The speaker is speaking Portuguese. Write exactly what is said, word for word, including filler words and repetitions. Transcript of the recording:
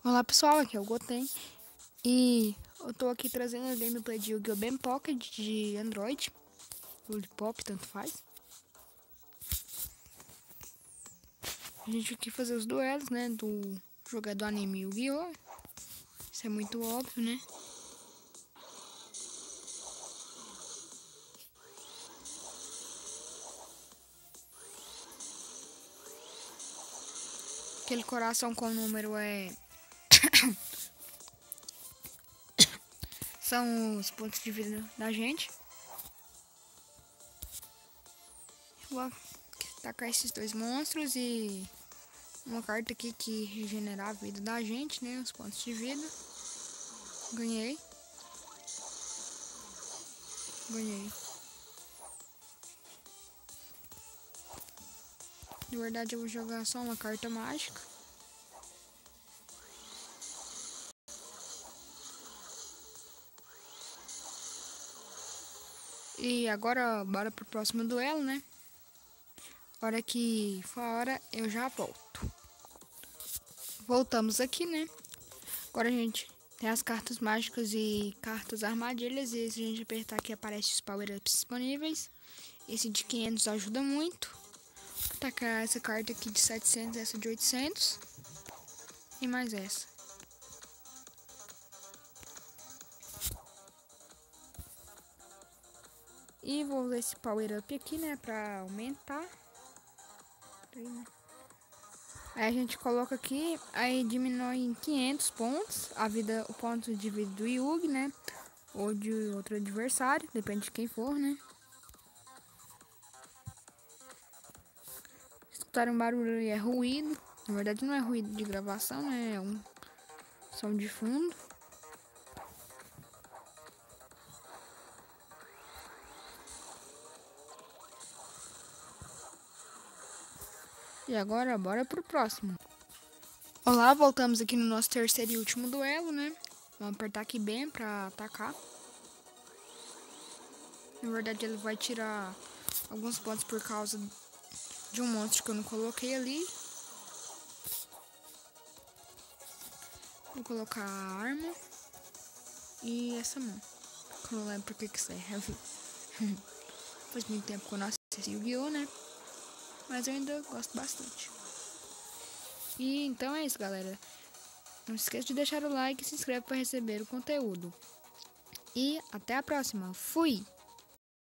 Olá pessoal, aqui é o Goten e eu tô aqui trazendo a gameplay de Yu-Gi-Oh! Ben Pocket de Android, Lollipop, tanto faz. A gente aqui fazer os duelos, né, do jogador do anime Yu-Gi-Oh! Isso é muito óbvio, né? Aquele coração com o número é... são os pontos de vida da gente. Vou tacar esses dois monstros e uma carta aqui que regenera a vida da gente, né? Os pontos de vida. Ganhei. Ganhei. De verdade eu vou jogar só uma carta mágica. E agora bora pro próximo duelo, né? Hora que for a hora, eu já volto. Voltamos aqui, né? Agora a gente tem as cartas mágicas e cartas armadilhas. E se a gente apertar aqui, aparece os power-ups disponíveis. Esse de quinhentos ajuda muito. Vou tacar essa carta aqui de setecentos, essa de oitocentos. E mais essa. E vou usar esse power-up aqui, né? Pra aumentar. Aí a gente coloca aqui, aí diminui em quinhentos pontos a vida, o ponto de vida do Yugi, né? Ou de outro adversário, depende de quem for, né? Escutar um barulho é ruído, na verdade não é ruído de gravação, né? É um som de fundo. E agora, bora pro próximo. Olá, voltamos aqui no nosso terceiro e último duelo, né? Vamos apertar aqui bem pra atacar. Na verdade, ele vai tirar alguns pontos por causa de um monstro que eu não coloquei ali. Vou colocar a arma e essa mão. Eu não lembro por que que serve. Faz muito tempo que eu não assisti Yu-Gi-Oh, né? Mas eu ainda gosto bastante. E então é isso, galera. Não se esqueça de deixar o like e se inscreve para receber o conteúdo. E até a próxima. Fui!